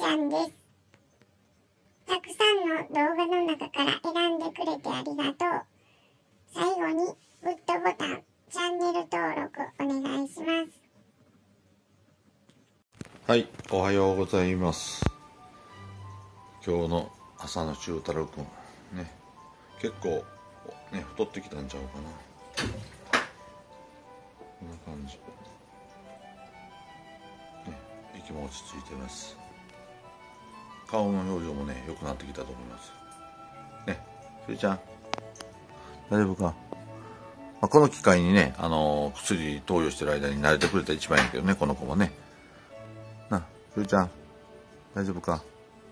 ちゃんです。たくさんの動画の中から選んでくれてありがとう。最後にグッドボタン、チャンネル登録お願いします。 はい、おはようございます。今日の朝の中太郎くんね、結構ね太ってきたんちゃうかな。こんな感じ。ね、息も落ち着いてます。顔の表情もね良くなってきたと思います。ね、すいちゃん大丈夫か。この機会にね、薬投与してる間に慣れてくれたら一番いいけどね、この子もね。な、すいちゃん大丈夫か。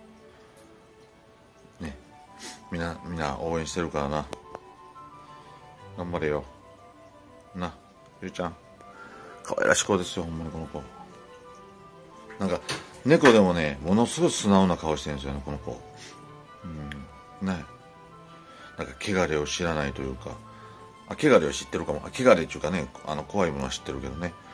ね、みんな応援してるからな。頑張れよ。な、ゆうちゃん。可愛らしい子ですよ、ほんまにこの子。なんか、猫でもね、ものすごい素直な顔してるんですよね、この子。ね。なんか、汚れを知らないというか、汚れを知ってるかも。汚れっていうかね、怖いものは知ってるけどね。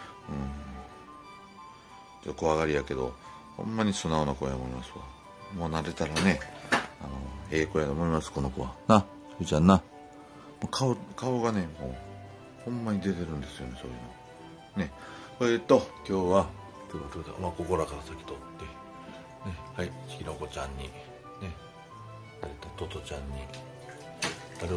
ちょっと怖がりやけど、ほんまに素直な子や思いますわ。もう慣れたらね、ええ子やと思います、この子は。な、ゆうちゃんな。顔がね、もう、ほんまに出てるんですよね、そういうの。ね。今日は、ここらから先取って、ね、はい、ひろこちゃんに、ね、トトちゃんに、誰お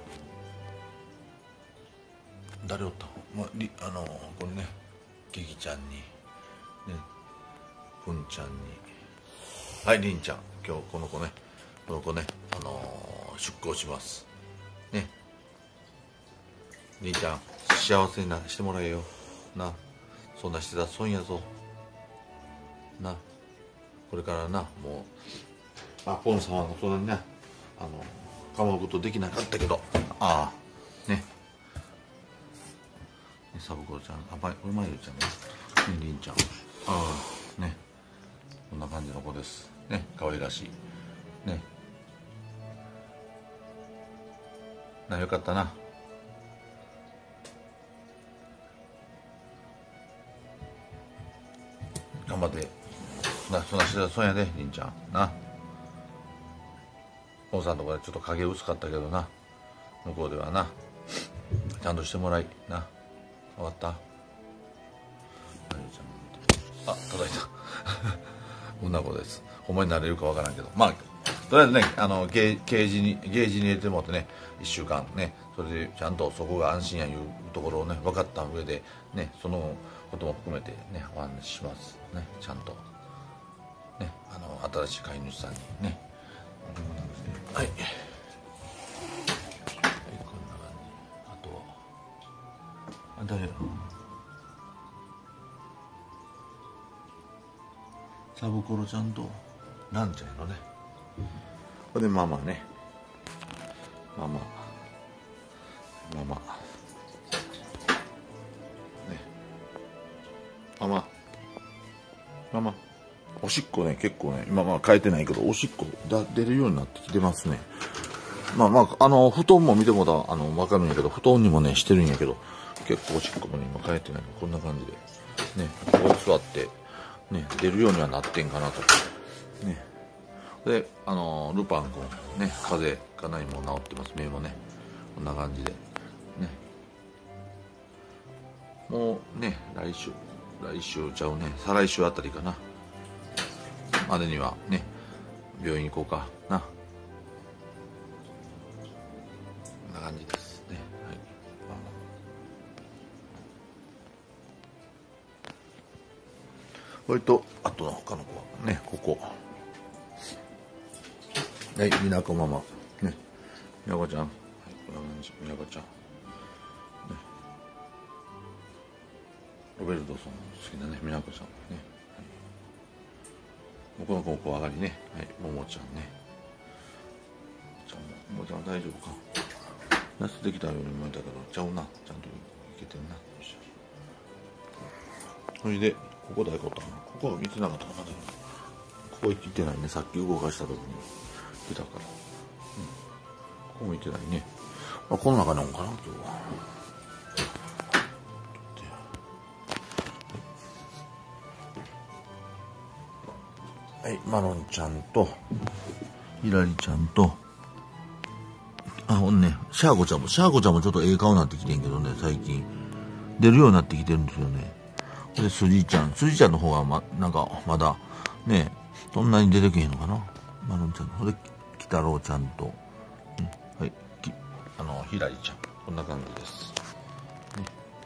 ったこれね、ギギちゃんに、ね、ふんちゃんに、はい、りんちゃん、今日この子ね、出航します。ね。りんちゃん、幸せにしてもらえよ。な、そんなしてたら損やぞ。な、これからな、もう、ポンさんはそんなにね、構うことできなかったけど、ね。サブコロちゃん、まゆるちゃんね、りんちゃん、ね、こんな感じの子です。ね、可愛らしい。ね。よかったな。頑張って。そんなしてたら損やで、りんちゃん。な。ポンさんのところでちょっと影薄かったけどな。向こうではな。ちゃんとしてもらい。な。分かった？叩いた。こんな子です。ほんまになれるかわからんけど。まあ、とりあえずね、ゲージに入れてもらってね、1週間ね、それでちゃんとそこが安心やいうところをね、分かった上で、ね、そのことも含めてね、お話しします。ね、ちゃんと。ね、新しい飼い主さんにね。はい。はい、こんな感じ。あとは、誰やろ。サブコロちゃんとランちゃんやろね。これでママね。ママ。ね。ママ。おしっこね、結構ね、今変えてないけど、おしっこ出るようになってきてますね。布団も見てもらったら、わかるんやけど、布団にもね、してるんやけど、結構おしっこもね、今変えてないの。こんな感じで。ね、ここに座って、ね、出るようにはなってんかなと。ね。で、ルパン君、ね、風邪かなりもう治ってます。目もね。こんな感じで。ね。もうね、来週ちゃうね、再来週あたりかな。までにはね、病院行こうかな。こんな感じですね。はい。それと、あとの他の子はね、ここ。はい、みなこママ。ね。みなこちゃん。はい、みなこちゃん。ね。ロベルトさん好きなね、みなこちゃん。ね。はい、この子も怖がりね。はい、ももちゃんね。ももちゃん大丈夫か。夏できたように思えたけど、ちゃうな。ちゃんといけてんな。よいしょ。それで、ここ誰かおったかな。ここは見てなかったかな。ここ行ってないね。さっき動かした時に来たから。ここも行ってないね。この中におんかな、今日は。 はい、マロンちゃんと、ひらりちゃんと、ほんね、シャーコちゃんもちょっとええ顔になってきてんけどね、最近。出るようになってきてるんですよね。で、スジちゃんの方はなんか、まだ、ね、そんなに出てけへんのかな。マロンちゃん。ほんで、きたろうちゃんと、はい、ひらりちゃん。こんな感じです。ね、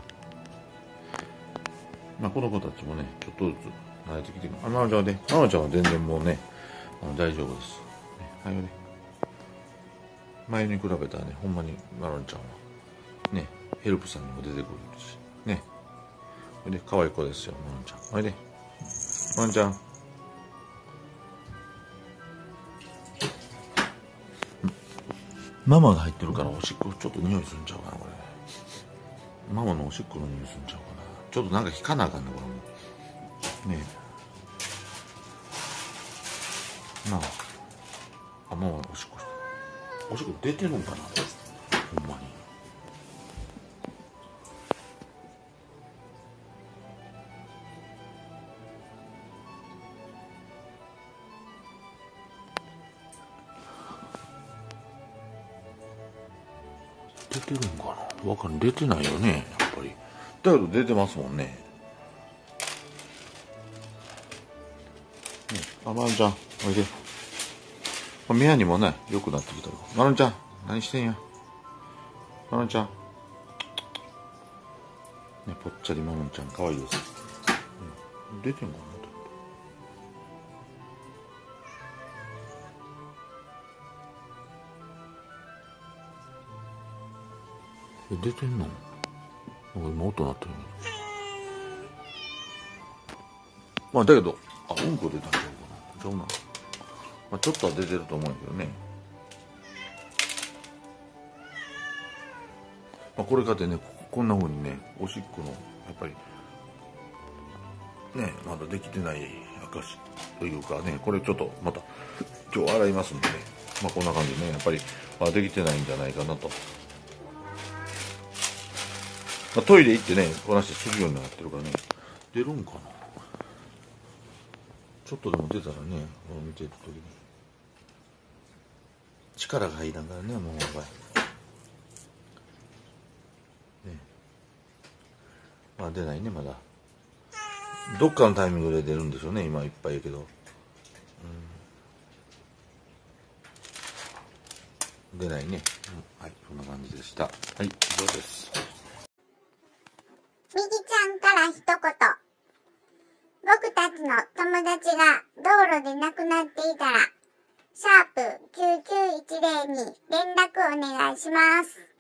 まあ、この子たちもね、ちょっとずつ慣れてきてる。マロンちゃんは全然もうね、大丈夫です。ね、はいよね。前に比べたらね、ほんまにマロンちゃんは、ね、ヘルプさんにも出てくるし、ね。で、可愛い子ですよ、マロンちゃん。おいで。マロンちゃん。ママが入ってるからおしっこちょっと匂いするんちゃうかな、これ。ママのおしっこの匂いするんちゃうかな。ちょっとなんか引かなあかんね、これも。ねえ。なあ。ママおしっこして。おしっこ出てるんかな、ほんまに。出てるんかな、わかんない。出てないよね、やっぱり。だけど出てますもんね。マロンちゃん、おいで。目やにもね、良くなってきたわ。マロンちゃん、何してんや。マロンちゃん。ね、ぽっちゃりマロンちゃん、かわいいです。出てんかな。出てんの。今音鳴ってる。まあだけど、うんこ出たんちゃうかな。ちゃうな。まあちょっとは出てると思うんやけどね。まあこれかってね、こんな風にね、おしっこの、やっぱり、ね、まだできてない証というかね、これちょっとまた、今日洗いますんでね。まあこんな感じでね、やっぱり、できてないんじゃないかなと。まあ、トイレ行ってね、こなしてするようになってるからね、出るんかな。ちょっとでも出たらね、見てる時に。力が入らんからね、もうやばい。ね。まあ出ないね、まだ。どっかのタイミングで出るんでしょうね、今いっぱいやけど。出ないね。はい、そんな感じでした。はい、以上です。 みぎちゃんから一言。僕たちの友達が道路で亡くなっていたら、#9910に連絡お願いします。